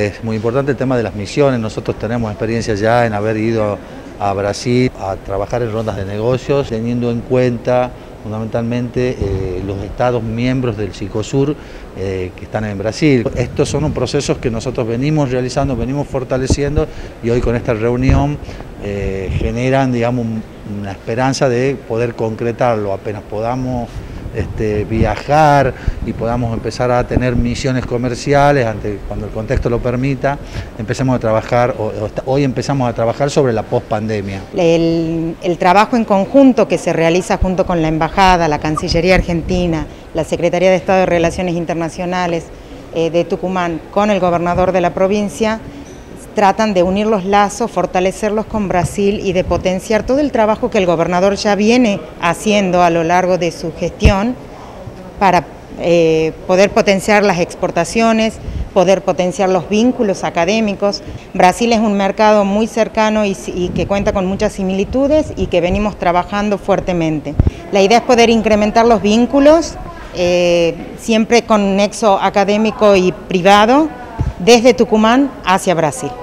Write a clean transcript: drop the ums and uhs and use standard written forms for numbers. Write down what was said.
Es muy importante el tema de las misiones. Nosotros tenemos experiencia ya en haber ido a Brasil a trabajar en rondas de negocios, teniendo en cuenta fundamentalmente los estados miembros del Cicosur que están en Brasil. Estos son procesos que nosotros venimos realizando, venimos fortaleciendo, y hoy con esta reunión generan, digamos, una esperanza de poder concretarlo. Apenas podamos viajar y podamos empezar a tener misiones comerciales, cuando el contexto lo permita, empecemos a trabajar, hoy empezamos a trabajar sobre la pospandemia. El trabajo en conjunto que se realiza junto con la Embajada, la Cancillería Argentina, la Secretaría de Estado de Relaciones Internacionales de Tucumán con el gobernador de la provincia, tratan de unir los lazos, fortalecerlos con Brasil y de potenciar todo el trabajo que el gobernador ya viene haciendo a lo largo de su gestión para poder potenciar las exportaciones, poder potenciar los vínculos académicos. Brasil es un mercado muy cercano y que cuenta con muchas similitudes y que venimos trabajando fuertemente. La idea es poder incrementar los vínculos, siempre con nexo académico y privado, desde Tucumán hacia Brasil.